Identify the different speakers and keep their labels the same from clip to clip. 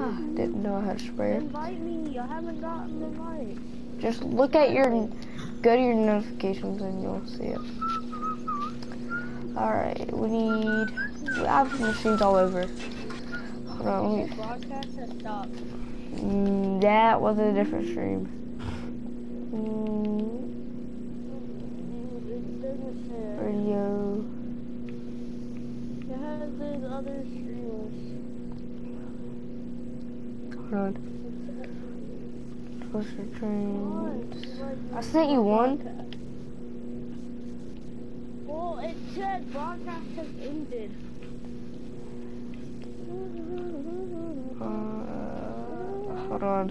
Speaker 1: Didn't know how to spray it.
Speaker 2: Invite me. I haven't gotten the invite.
Speaker 1: Just look at your, go to your notifications and you'll see it. Alright, I have machines all over. Hold on,
Speaker 2: Your broadcast has stopped.
Speaker 1: that was a different stream.
Speaker 2: It doesn't say.
Speaker 1: Radio.
Speaker 2: It has those other streamers.
Speaker 1: Hold on. Closer trains. I sent you one.
Speaker 2: Well, it said broadcast has ended.
Speaker 1: Hold on.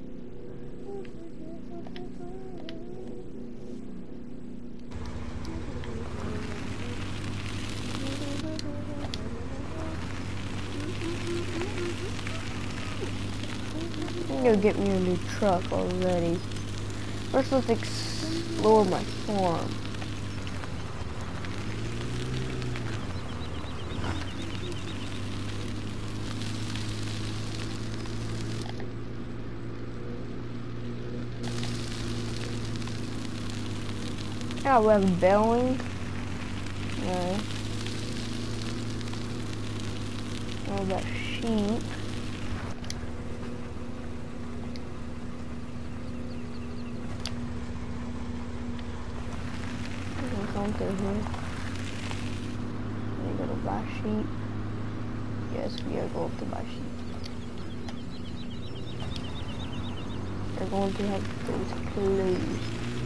Speaker 1: I'm gonna get me a new truck already. First, let's explore my farm. Yeah, we have belling. Yeah. All that sheep. Come through here. We go to buy sheep. Yes, we are going to buy sheep. They're going to have things closed.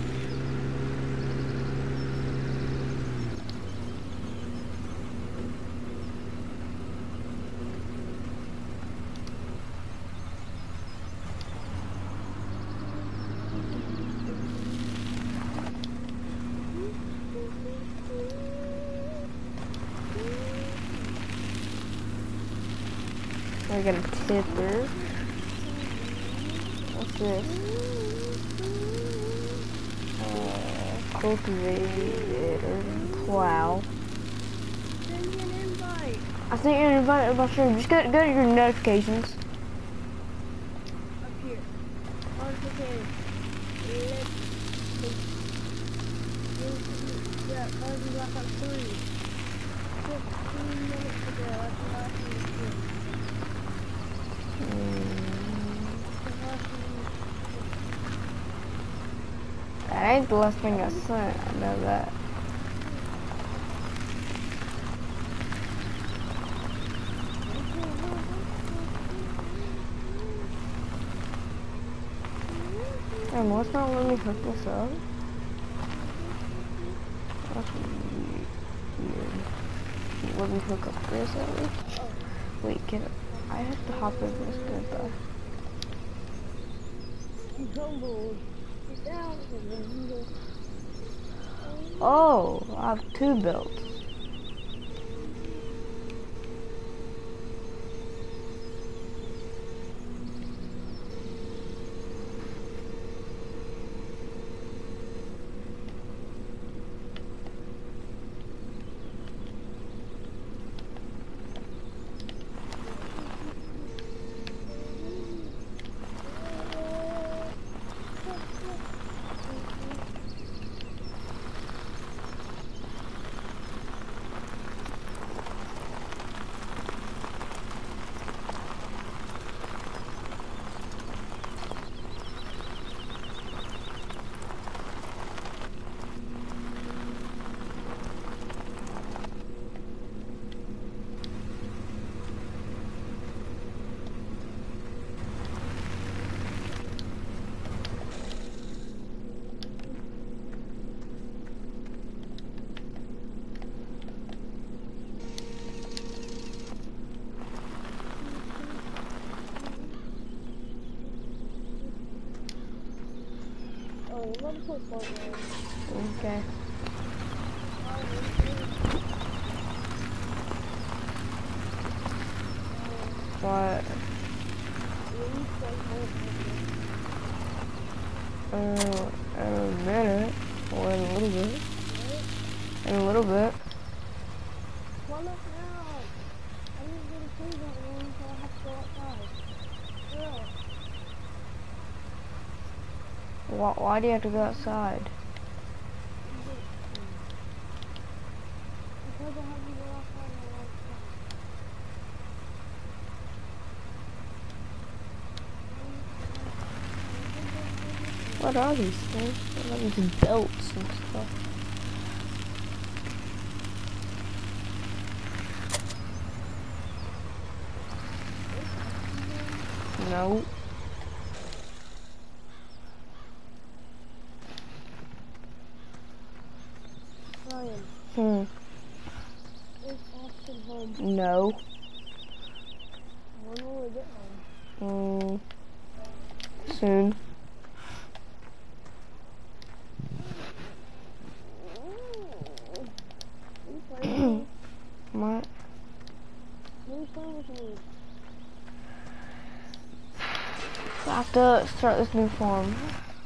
Speaker 1: I got a tipper. What's this? Cultivator, plow.
Speaker 2: Send me an invite.
Speaker 1: I sent you an invite about stream. Just go to your notifications.
Speaker 2: Up here. Notifications. Yeah, Cars and Black Ops 3. 15 minutes ago, that's the last one.
Speaker 1: That ain't the last thing I sent, I know that. And what's not letting me hook this up? That's weird. Let me hook up this at least. Wait, I have to hop over this good though. Oh, I have 2 built. Okay. What? In a minute, or in a little bit. In a little bit.
Speaker 2: Well, look now. I didn't get a food that one, so I have to go outside.
Speaker 1: Why do you have to go outside?
Speaker 2: Because I have to go outside and I like
Speaker 1: What are these things? What are these belts and stuff? No.
Speaker 2: Ryan, is Austin home?
Speaker 1: No.
Speaker 2: When will we get home?
Speaker 1: Soon. What?
Speaker 2: Who's playing with me?
Speaker 1: I have to start this new farm.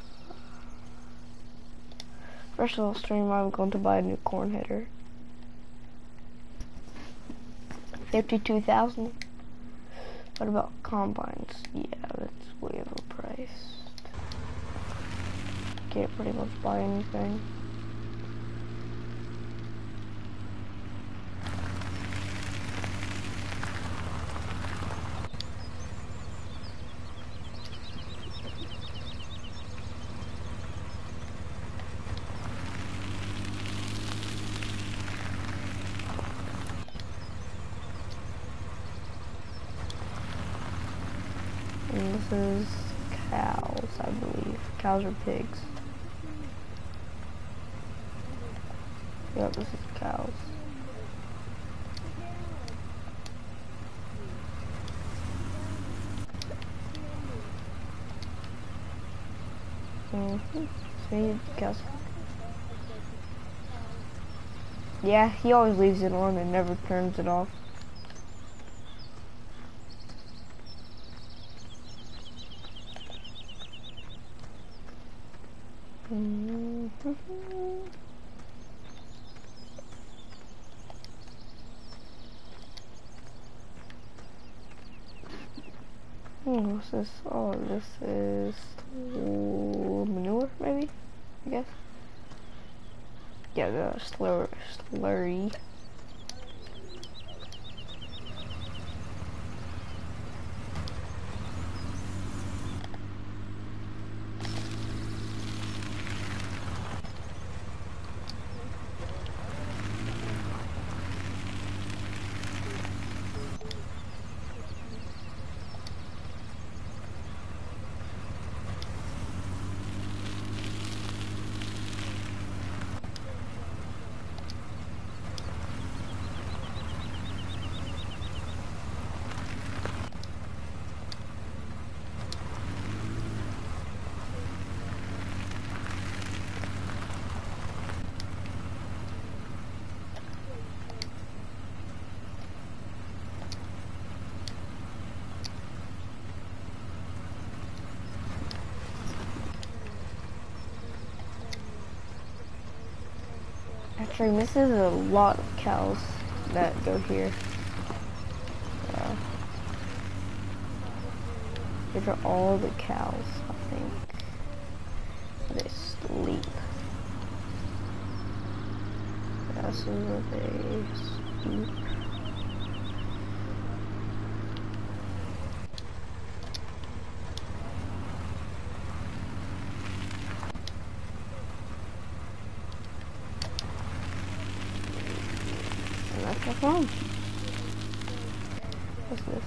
Speaker 1: First of all, stream, I'm going to buy a new corn header. 52,000. What about combines? Yeah, that's way overpriced. Can't pretty much buy anything. And this is cows, I believe. Cows or pigs. Yep, this is cows. See, cows. Yeah, he always leaves it on and never turns it off. What's this? Oh, this is manure, maybe? I guess. Yeah, the slurry. Actually, this is a lot of cows that go here. These are all the cows, I think. They sleep. This is where they sleep. And that's my farm. What's this?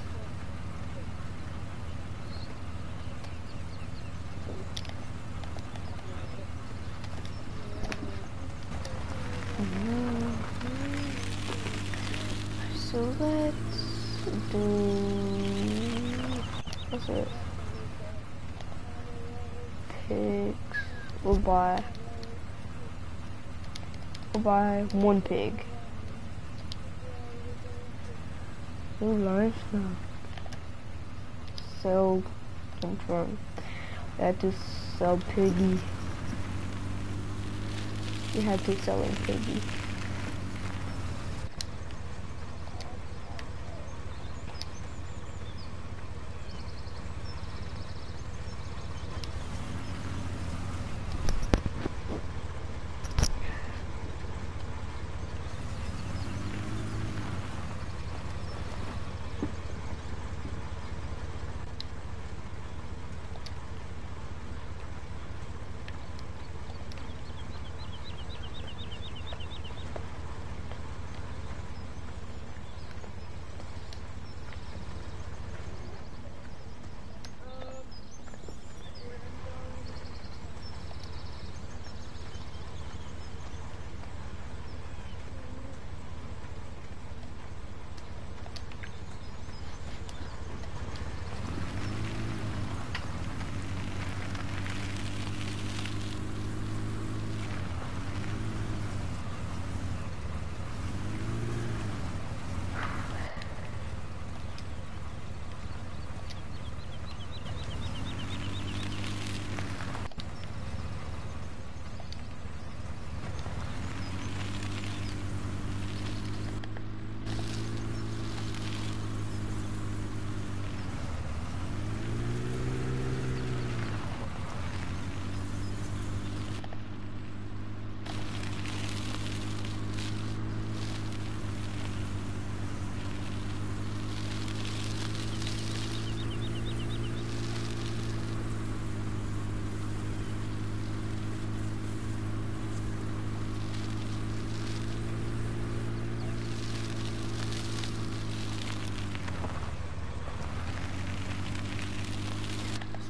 Speaker 1: So let's do, what's it? Pigs. We'll buy one pig. Ooh, livestock. Sell, confirm. I had to sell piggy. We had to sell in piggy.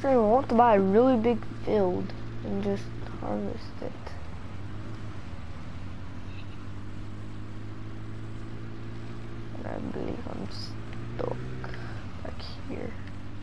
Speaker 1: So I want to buy a really big field and just harvest it. And I believe I'm stuck back here.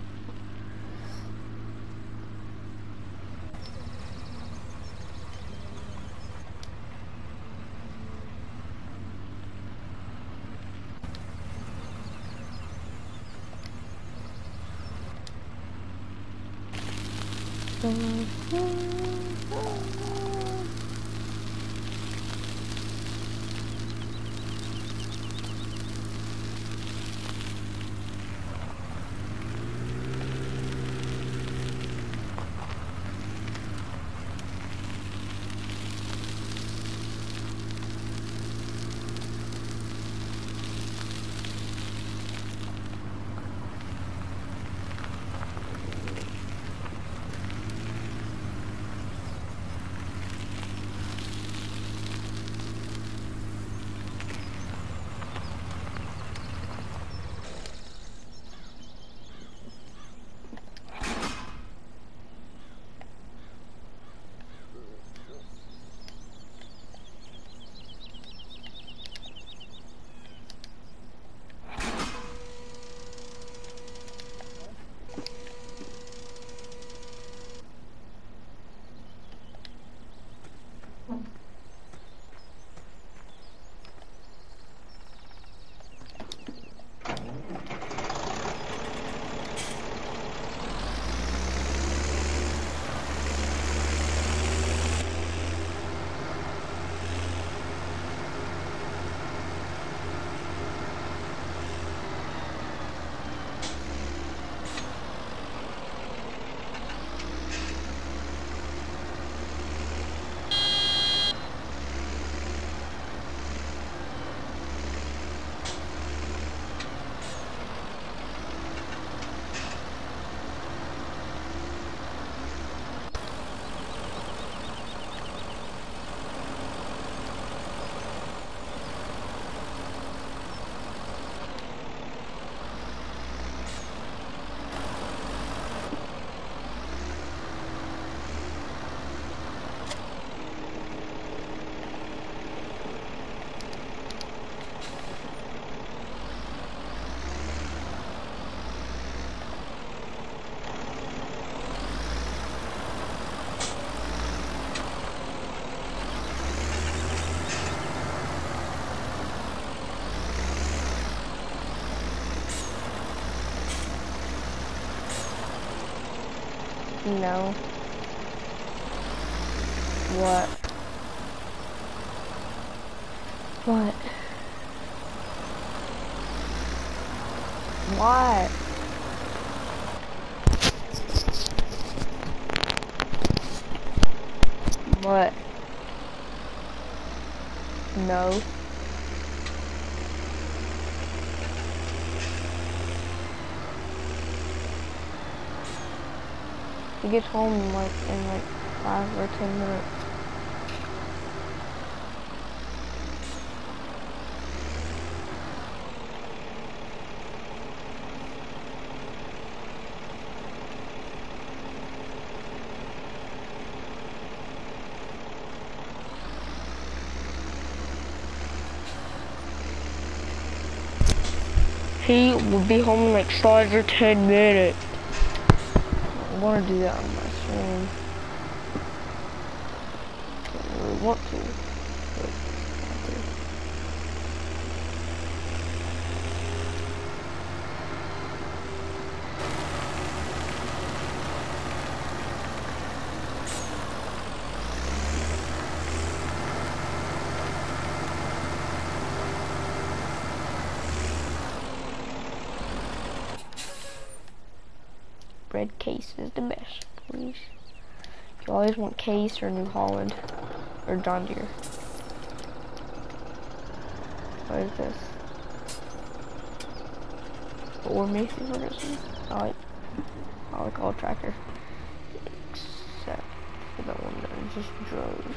Speaker 1: No. What? What? What? What? No. He gets home in like 5 or 10 minutes. He will be home in like 5 or 10 minutes. I want to do that on my stream. I don't really want to. But I have to. Red Case is the best, please. You always want Case or New Holland or John Deere. What is this? Or Macy Ferguson. I like all tractor. Except for that one that I just drove.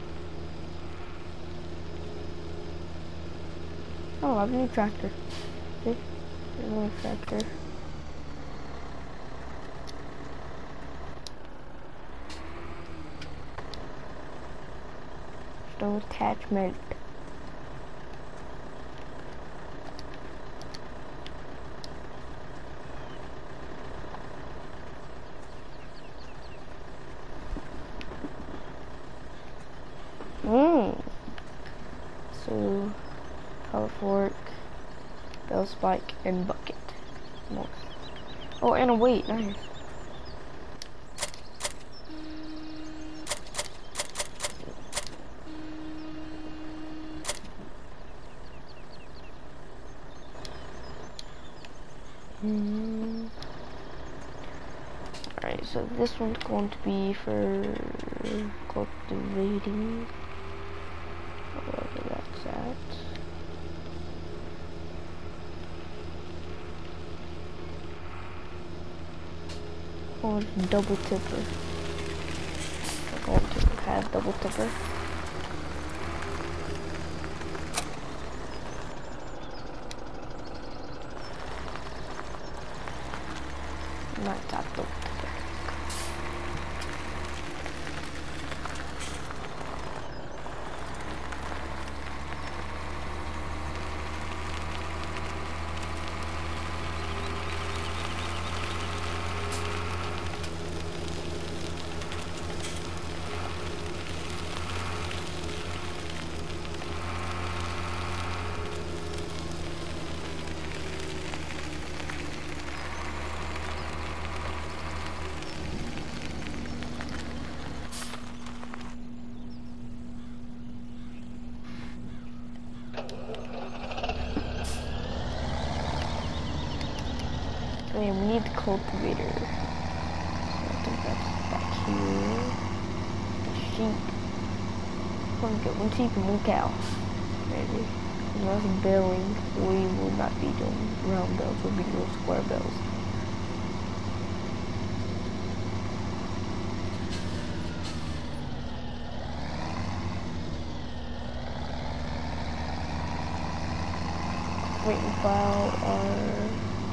Speaker 1: Oh, I have a new tractor. See? There's a new tractor. auto attachment. So, power fork, bell spike, and bucket. More. Oh, and a weight, nice. Alright, so this one's going to be for cultivating, wherever that's at. Oh, it's double tipper. We're going to have double tipper. Not top double tipper. We need the cultivator. So I think that's back here. The sheep. I'm gonna get one sheep and one cow. Maybe. Unless baling, we will not be doing round bells, we'll be doing square bells. Wait about our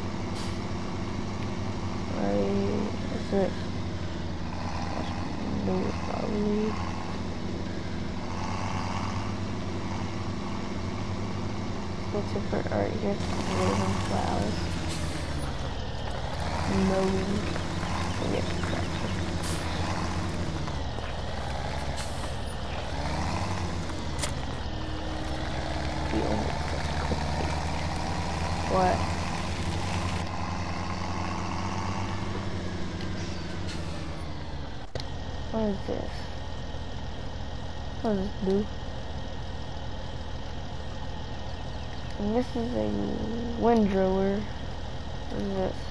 Speaker 1: what's this? That's new probably. What's it for? Alright, here's raising flowers. Mowing. We have to crack it. The only what? What is this? What does this do? And this is a windrower. What is this?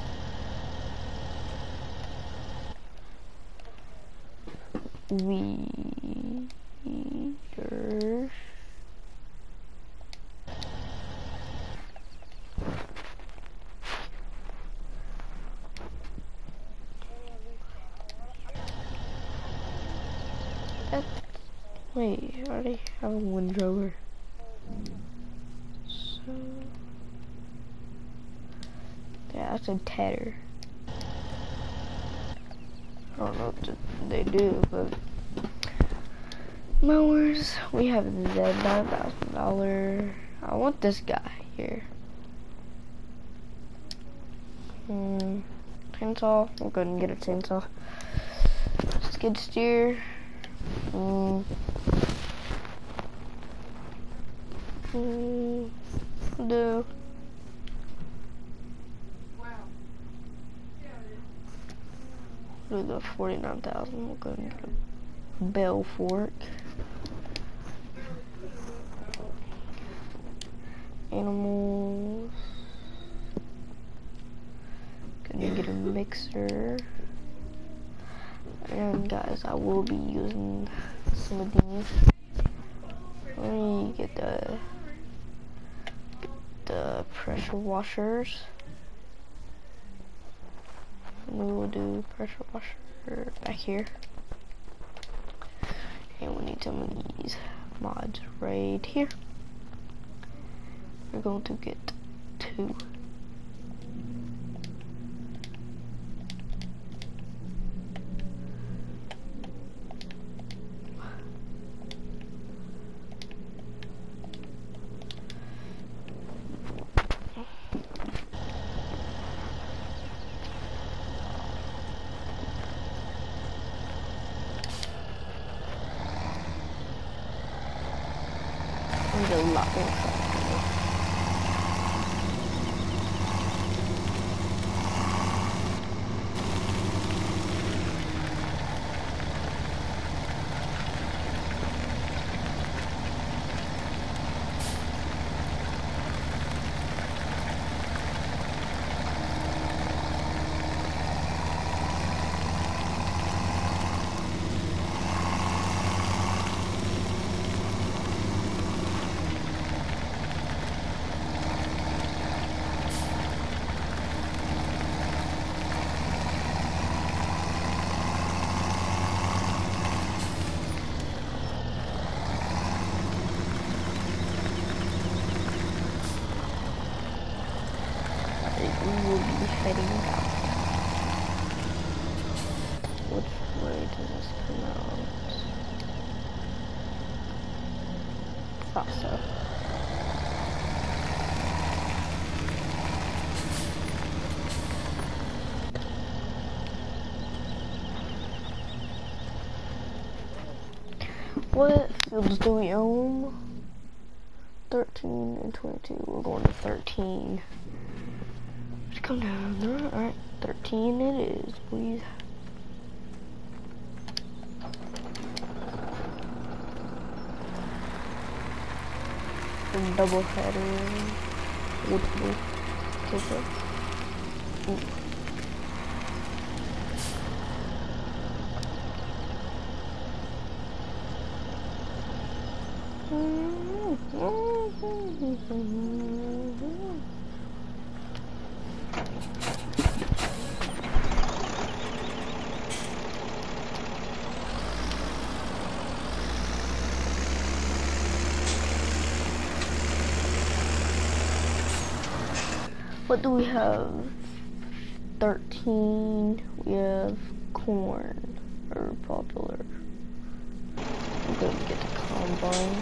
Speaker 1: Weeders. Wait, I already have a windrower. So, yeah, that's a tedder. I don't know what they do, but mowers. We have the $9,000. I want this guy here. Chainsaw. We'll go and get a chainsaw. Skid steer. Do. Do the 49,000. We'll go and get a bell fork. Animals. Gonna get a mixer. And guys, I will be using some of these. Let me get the pressure washers. We will do pressure washer back here. And we need some of these mods right here. We're going to get 2. need a lot more shots. We will be heading out. Which way does this come out? Thought so. What fields do we own? 13 and 22. We're going to 13. Let's come down there. Alright, 13 it is, please. Double header. Wood take it. Ooh. What do we have? 13. We have corn, or popular. We're gonna get the combine.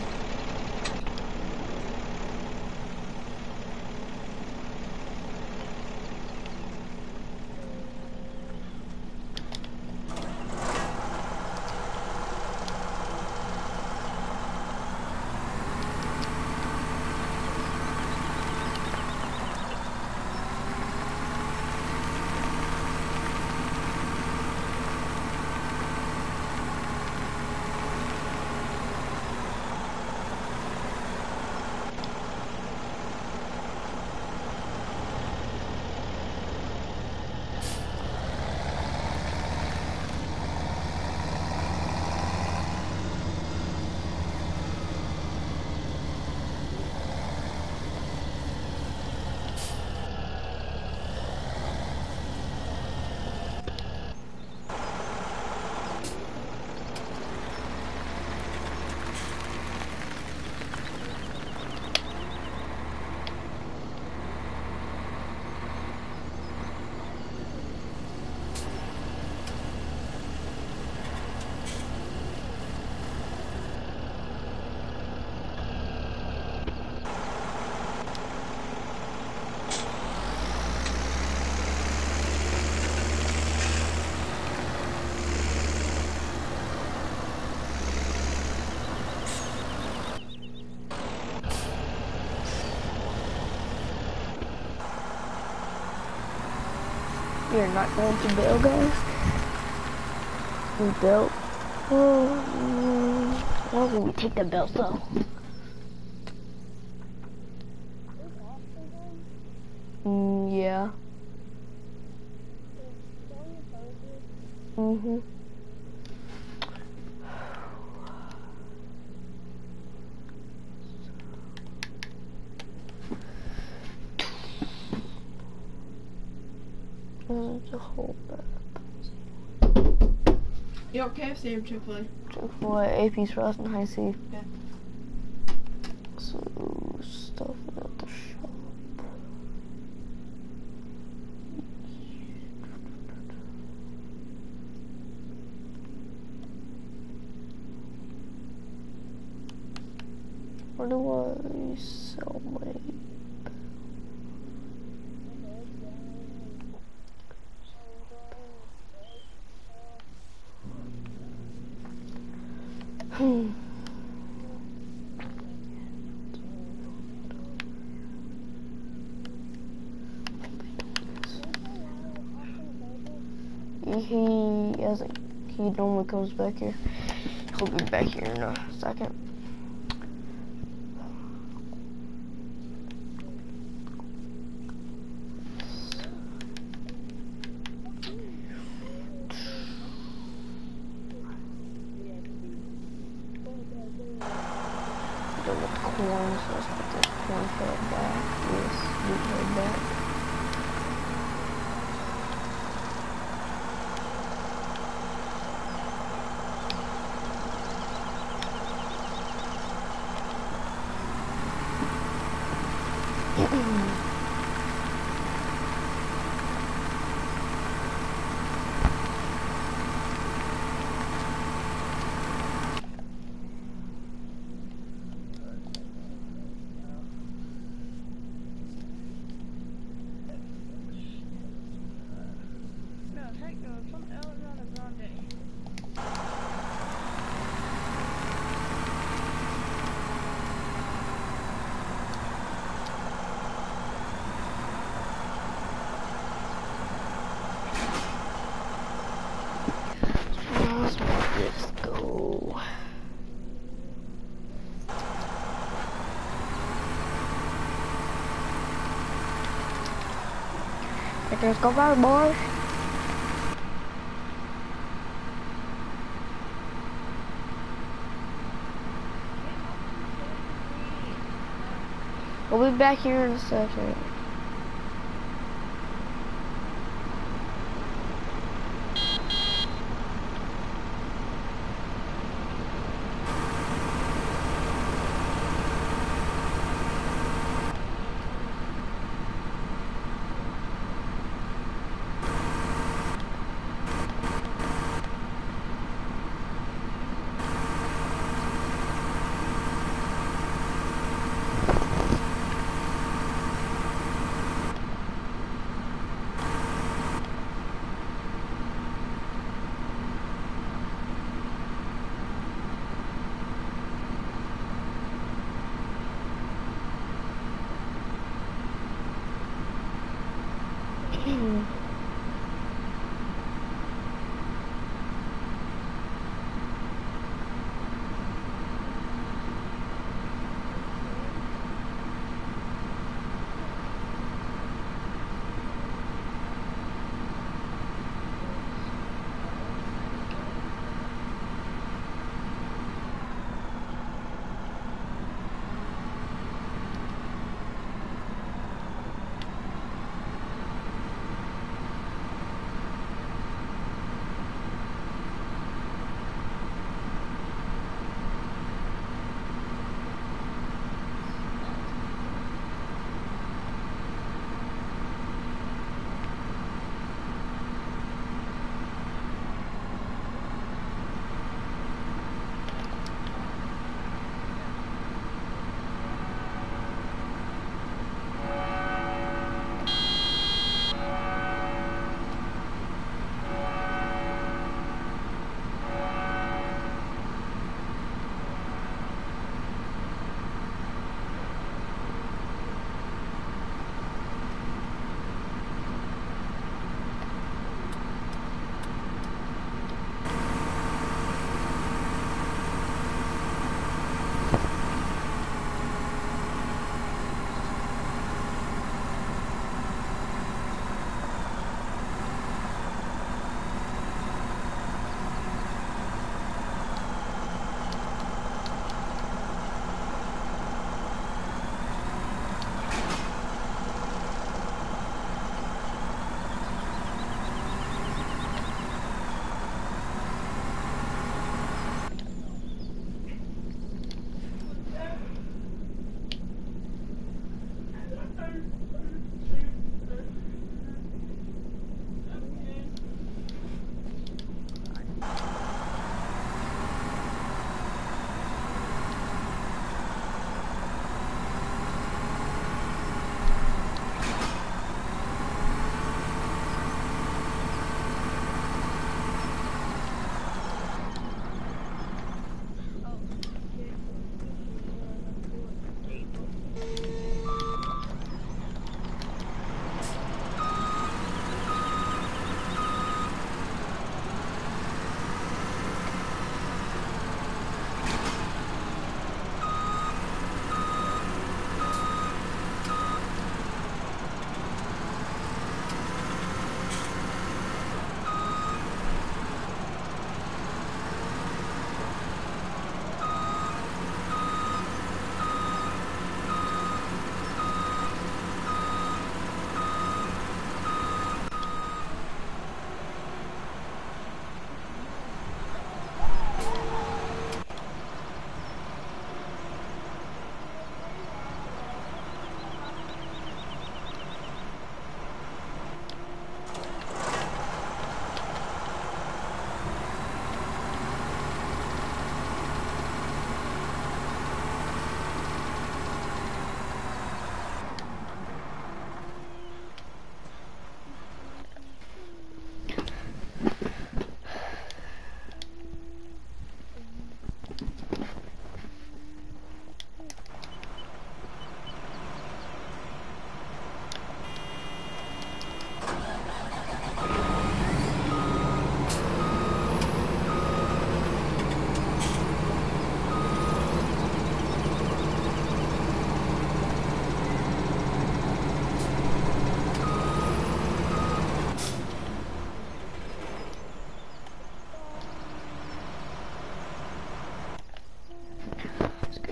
Speaker 1: We are not going to bail, guys. We built. Why would we take the belt though? Yeah. Mhm. There's a whole bit.
Speaker 3: You want KFC or Chick-fil-A?
Speaker 1: Chick-fil-A, AP's Frost and High C.
Speaker 3: Yeah.
Speaker 1: So, stuff at the shop. Where do I sell my... he normally comes back here. He'll be back here in a second. Done with corn, so let's put this corn head back. This wheat head back.
Speaker 2: No, heck no, some Ariana Grande.
Speaker 1: Let's make this go. Let's go fire, boys. We'll be back here in a second.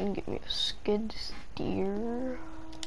Speaker 1: can get me a skid steer.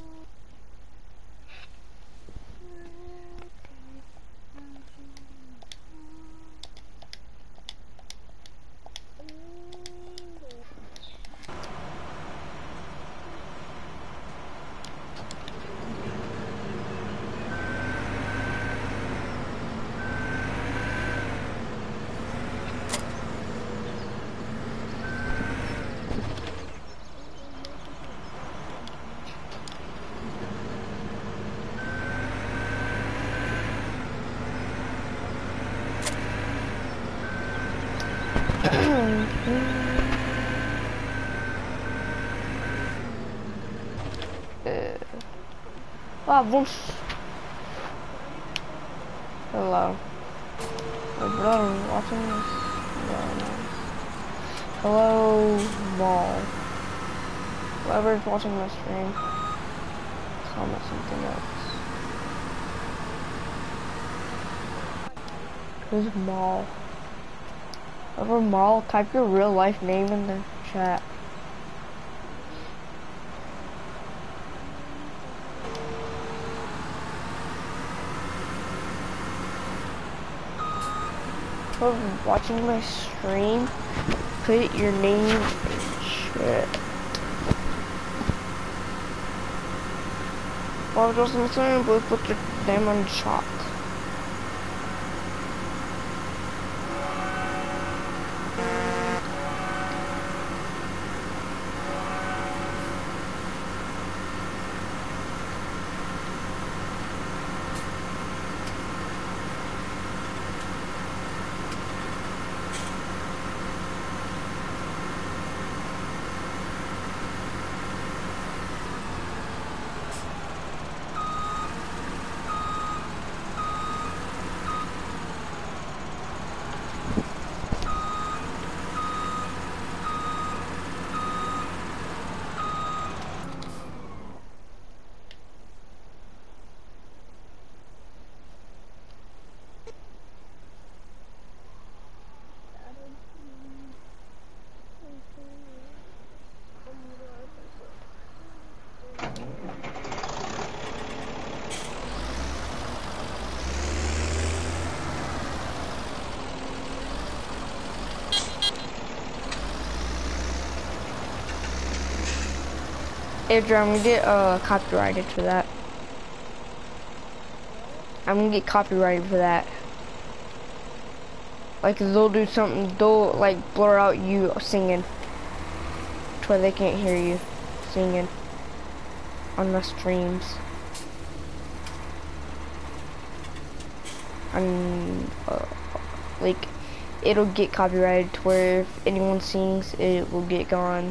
Speaker 1: Ah, whoosh. Hello. My brother watching this? No, no. Hello, Mall. Whoever's watching my stream, comment something else. Who's Mall? Whoever Mall, type your real life name in the chat. Whoever's watching my stream, put your name in chat. Well, just my stream, but put your name in chat. Andrew, I'm gonna get copyrighted for that. I'm gonna get copyrighted for that. Like they'll do something, they'll like blur out you singing to where they can't hear you singing on the streams. And like it'll get copyrighted to where if anyone sings, it will get gone.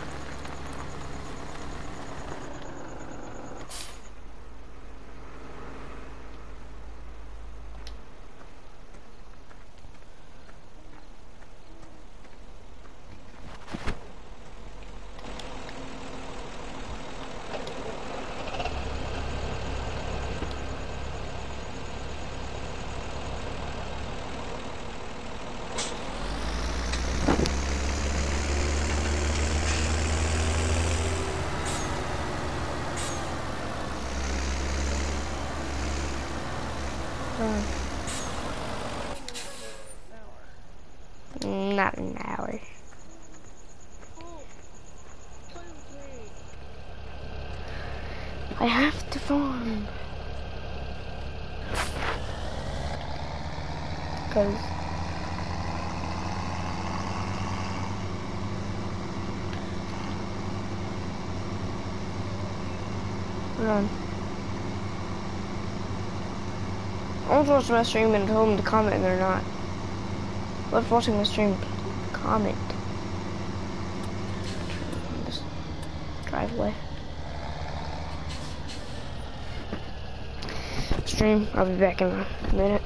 Speaker 1: Not an hour. I have to farm. Cause run. I was watching my stream and told them to comment and they're not. Love watching my stream. Comment. Just drive away. Stream. I'll be back in a minute.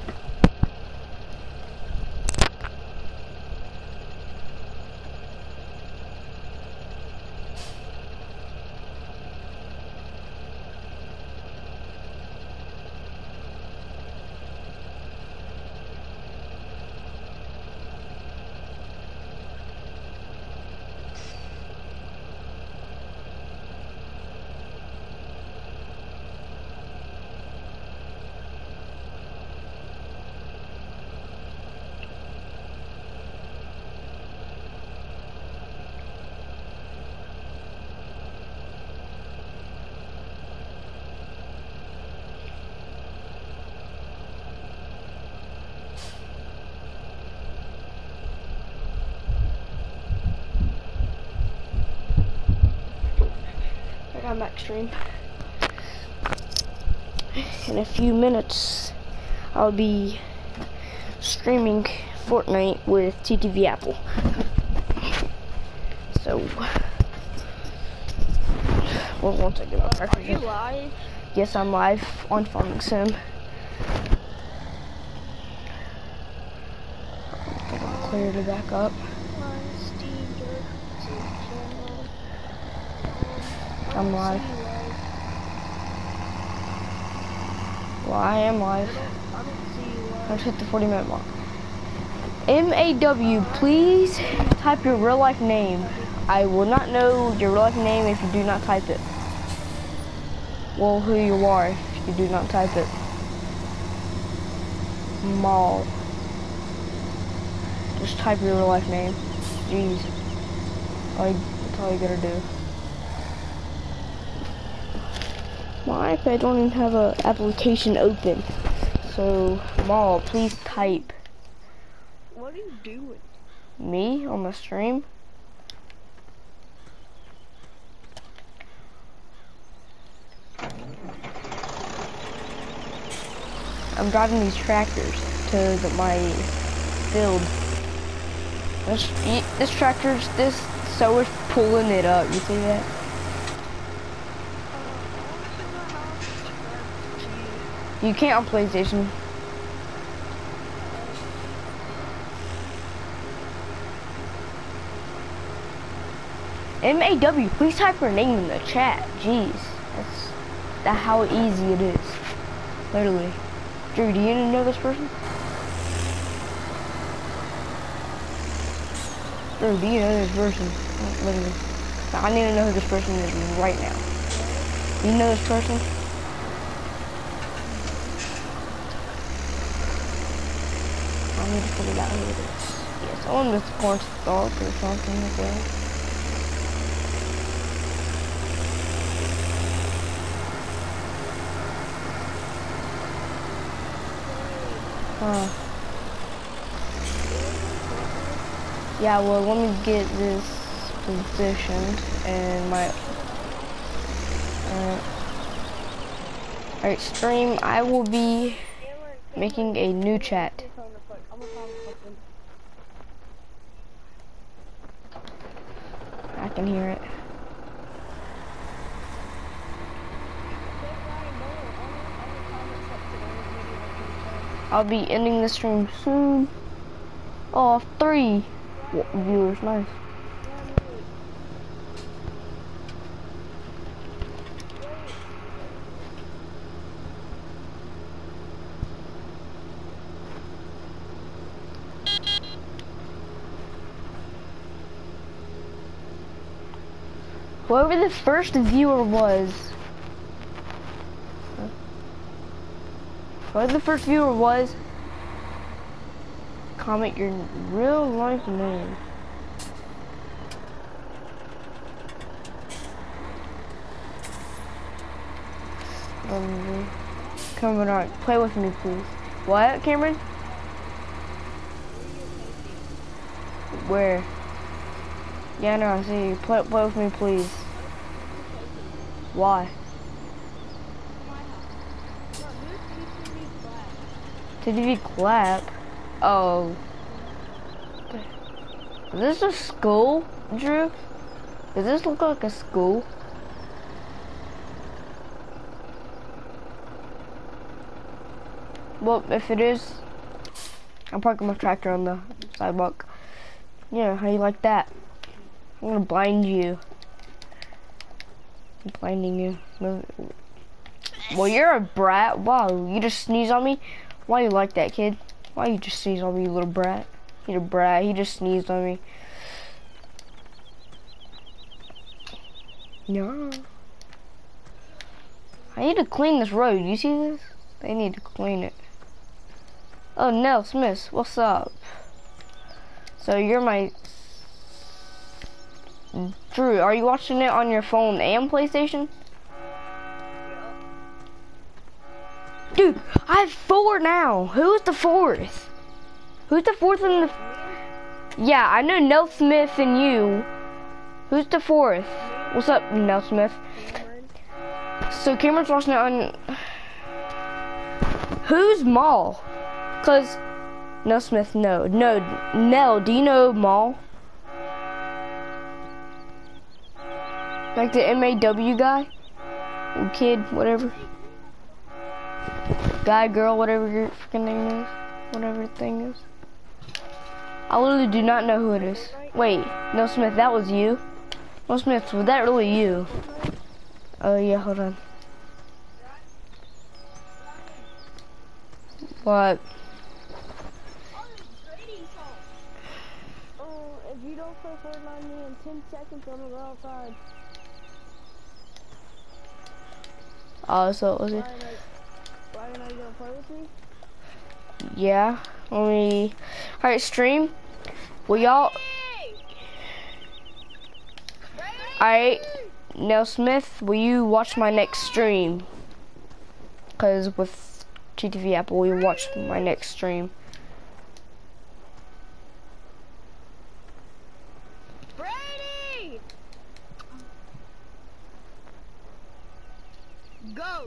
Speaker 1: back stream. In a few minutes, I'll be streaming Fortnite with TTV Apple. So, well, once I get my
Speaker 2: Are you live?
Speaker 1: Yes, I'm live on Farming Sim. I think I'll clear it back up. I'm live. Well, I am live. I've hit the 40-minute mark. MAW, please type your real life name. I will not know your real life name if you do not type it. Well, who you are if you do not type it. Mall. Just type your real life name. Jeez. That's all you gotta do. My iPad don't even have an application open. So, Mall, please type.
Speaker 2: What are you doing?
Speaker 1: Me on the stream? I'm driving these tractors to my field. This tractor's, this sower's pulling it up. You see that? You can't on PlayStation. MAW, please type your name in the chat. Jeez, that's how easy it is. Literally. Drew, do you know this person? Drew, do you know this person? Literally. I need to know who this person is right now. Do you know this person? I need to figure out who it is. Yeah, someone with corn stalk or something like that. Yeah, well, let me get this positioned and my alright, stream. I will be making a new chat. I can hear it. I'll be ending the stream soon. Oh, 3 viewers, nice. Whoever the first viewer was, comment your real life name. Cameron, alright, play with me, please. What, Cameron? Where? Yeah, no, I see you. Play with me, please. Why? TTV clap? Oh. Is this a school, Drew? Does this look like a school? Well, if it is, I'm parking my tractor on the sidewalk. Yeah, how you like that? I'm gonna blind you. I'm blinding you. Well, you're a brat. Wow, you just sneeze on me? Why you like that, kid? Why you just sneeze on me, you little brat? You're a brat. He just sneezed on me. No. I need to clean this road. You see this? They need to clean it. Oh, Nell Smith, what's up? So you're my... Drew, are you watching it on your phone and PlayStation? Dude, I have 4 now. Who's the 4th? Who's the 4th in the... Yeah, I know Nell Smith and you. Who's the 4th? What's up, Nell Smith? So Cameron's watching it on. Who's Maul? Cause no Smith, no. Nell, do you know Maul? Like the MAW guy? Or kid, whatever. Guy, girl, whatever your freaking name is. Whatever the thing is. I literally do not know who it is. Wait, no Smith, that was you? No Smith, was that really you? Oh yeah, hold on. What?
Speaker 2: Oh, if you don't play Fortnite me in 10 seconds, I'm gonna go outside.
Speaker 1: Oh, so it was it?
Speaker 2: Ryan, are you gonna play with me?
Speaker 1: Yeah. Alright, stream. Will y'all? Alright, Nell Smith, will you watch my next stream? Cause with GTV Apple, will you watch my next stream?
Speaker 2: Brady! Go!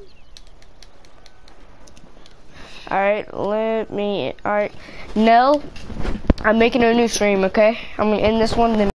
Speaker 1: Alright, alright, Nell, I'm making a new stream, okay? I'm gonna end this one, then